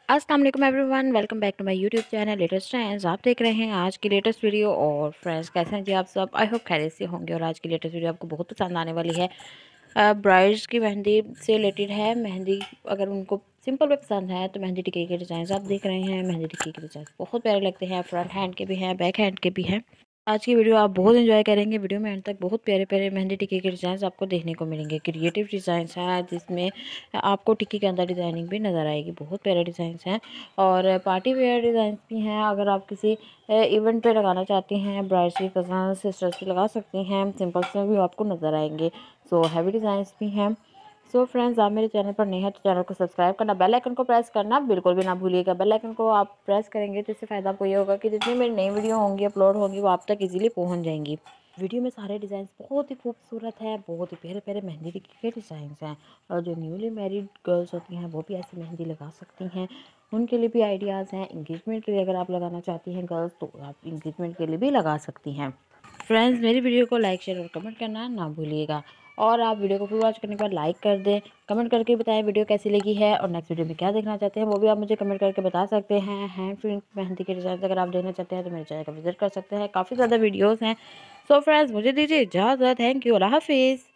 अस्सलाम वालेकुम everyone, welcome back to my YouTube channel latest trends. आप देख रहे हैं आज की लेटेस्ट वीडियो। और फ्रेंड्स, कैसे हैं जी आप सब? आई होप खैरियत से होंगे। और आज की लेटेस्ट वीडियो आपको बहुत पसंद आने वाली है। ब्राइड्स की मेहंदी से रिलेटेड है। मेहंदी अगर उनको सिंपल में पसंद है तो मेहंदी टिक्के के डिज़ाइन आप देख रहे हैं। मेहंदी टिक्के के डिज़ाइन बहुत प्यारे लगते हैं। फ्रंट हैंड के भी हैं, बैक हैंड के भी हैं। आज की वीडियो आप बहुत एंजॉय करेंगे। वीडियो में एंड तक बहुत प्यारे प्यारे मेहंदी टिक्के के डिज़ाइन आपको देखने को मिलेंगे। क्रिएटिव डिज़ाइंस हैं जिसमें आपको टिक्की के अंदर डिज़ाइनिंग भी नज़र आएगी। बहुत प्यारे डिज़ाइंस हैं और पार्टी वेयर डिज़ाइंस भी हैं। अगर आप किसी इवेंट पे लगाना चाहती हैं, ब्राइड्स की कज़न सिस्टर्स भी लगा सकती हैं। सिंपल से भी आपको नज़र आएंगे। सो हैवी डिज़ाइंस भी हैं। सो फ्रेंड्स, आप मेरे चैनल पर नए हैं तो चैनल को सब्सक्राइब करना, बेल आइकन को प्रेस करना बिल्कुल भी ना भूलिएगा। बेल आइकन को आप प्रेस करेंगे तो इससे फ़ायदा आपको ये होगा कि जितनी मेरी नई वीडियो होंगी अपलोड होंगी वो आप तक इजीली पहुंच जाएंगी। वीडियो में सारे डिज़ाइन बहुत ही खूबसूरत है। बहुत ही प्यारे प्यारे मेहंदी के डिज़ाइन हैं। और जो न्यूली मैरिड गर्ल्स होती हैं वो भी ऐसी मेहंदी लगा सकती हैं। उनके लिए भी आइडियाज़ हैं। इंगेजमेंट के लिए अगर आप लगाना चाहती हैं गर्ल्स तो आप इंगेजमेंट के लिए भी लगा सकती हैं। फ्रेंड्स, मेरी वीडियो को लाइक शेयर और कमेंट करना ना भूलिएगा। और आप वीडियो को फुल वॉच करने के बाद लाइक कर दें। कमेंट करके बताएं वीडियो कैसी लगी है और नेक्स्ट वीडियो में क्या देखना चाहते हैं वो भी आप मुझे कमेंट करके बता सकते हैं। हैंड प्रिंट मेहंदी के डिज़ाइन अगर आप देखना चाहते हैं तो मेरे चैनल का विजिट कर सकते हैं। काफ़ी ज़्यादा वीडियोज़ हैं। सो फ्रेंड्स, मुझे दीजिए इजाज़त। Thank you. अल्लाह हाफिज़।